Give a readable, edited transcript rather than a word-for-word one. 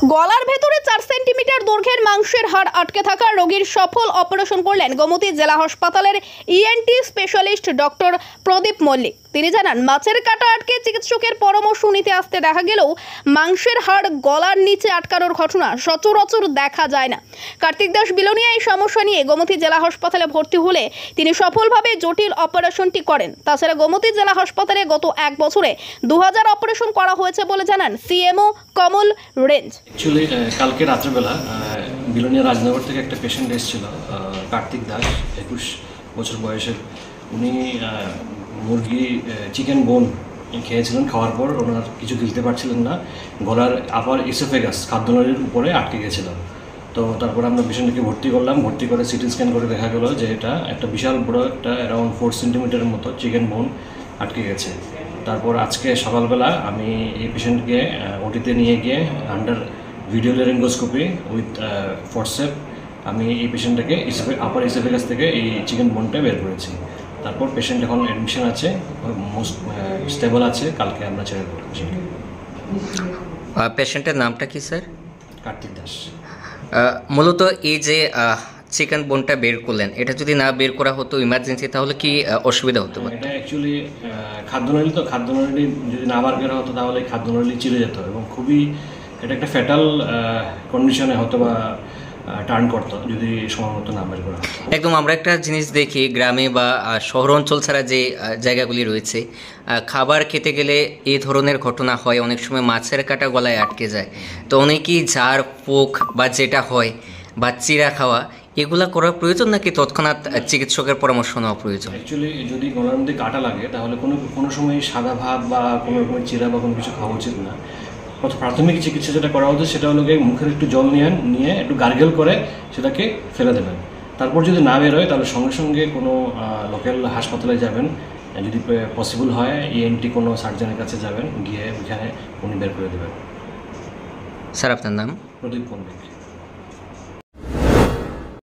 গলার ভেতরে 4 সেন্টিমিটার দৈর্ঘ্যের মাংসের হাড় আটকে থাকা রোগীর সফল অপারেশন করলেন গোমতী জেলা হাসপাতালের ENT specialist doctor Pradip Mallick. তিনি জানান, মাছের কাঁটা আটকে চিকিৎসকের পরামর্শ নিতে আসতে দেখা গেলেও মাংসের হাড় গলার নিচে আটকানোর ঘটনা সচরাচর দেখা যায় না। কার্তিক দাস বিলোনিয়া এই সমস্যা নিয়ে গোমতী জেলা হাসপাতালে ভর্তি হলে তিনি সফলভাবে জটিল অপারেশনটি করেন। তাছাড়া গোমতী জেলা হাসপাতালে গত 1 বছরে 2000 অপারেশন করা হয়েছে বলে জানান সিএমও কমল রেঞ্জ। অ্যাকচুয়ালি কালকে রাত্রেবেলা বিলোনিয়া রাজনগর থেকে একটা পেশেন্ট এসেছিল, কার্তিক দাস, 21 বছর বয়সের। উনি মুরগি চিকেন বোন খেয়েছিলেন। খাওয়ার পর ওনার কিছু গিলতে পারছিলেন না, গলার আপার ইসোফেগাস খাদ্যনালীর উপরে আটকে গেছিল। তো তারপর আমরা পেশেন্টকে ভর্তি করলাম। ভর্তি করে সিটি স্ক্যান করে দেখা গেল যে এটা একটা বিশাল বড় একটা অ্যারাউন্ড 4 সেন্টিমিটারের মতো চিকেন বোন আটকে গেছে। তারপর আজকে সকালবেলা আমি এই পেশেন্টকে ওটিতে নিয়ে গিয়ে under video laryngoscopy with forcep আমি এই পেশেন্টটাকে আপার ইসোফেগাস থেকে এই চিকেন বোনটা বের করেছি। তারপর পেশেন্ট এখন অ্যাডমিশন আছে, মোস্ট স্টেবল আছে। কালকে আমরা ছেড়ে দেবো পেশেন্টকে। পেশেন্টের নামটা কি স্যার? কার্তিক দাস। মূলত এই যে চিকেন বোনটা বের করলেন, এটা যদি না বের করা হতো ইমার্জেন্সি, তাহলে কি অসুবিধা হতো? এটা অ্যাকচুয়ালি খাদ্যনালী, তো খাদ্যনালী যদি না বার করা হতো তাহলে খাদ্যনালী চিরে যেত এবং খুবই এটা একটা ফ্যাটাল কন্ডিশনে হতো বা টার্ন করতো যদি সময় মতো না বের করা হতো। একদম আমরা একটা জিনিস দেখি গ্রামে বা শহর অঞ্চল ছাড়া যে জায়গাগুলি রয়েছে, খাবার খেতে গেলে এই ধরনের ঘটনা হয়। অনেক সময় মাছের কাঁটা গলায় আটকে যায়। তো অনেকেই ঝাড় পোক বা যেটা হয় বা চিরা খাওয়া, এগুলা করার প্রয়োজন নাকি তৎক্ষণাৎ চিকিৎসকের পরামর্শ নেওয়া প্রয়োজন? অ্যাকচুয়ালি যদি গলার মধ্যে কাঁটা লাগে তাহলে কোনো সময় সাদা ভাত বা কোনো রকমের চিরা বা কোনো কিছু খাওয়া উচিত না। প্রাথমিক চিকিৎসা যেটা করা হতো সেটা হলো গিয়ে মুখের একটু জল নিয়ে একটু গার্গেল করে সেটাকে ফেলে দেবেন। তারপর যদি না বের হয় তাহলে সঙ্গে সঙ্গে কোনো লোকাল হাসপাতালে যাবেন, যদি পসিবল হয় ইএনটি কোনো সার্জনের কাছে যাবেন, গিয়ে ওইখানে উনি বের করে দেবেন। স্যার আপনার নাম? প্রদীপ মল্লিক।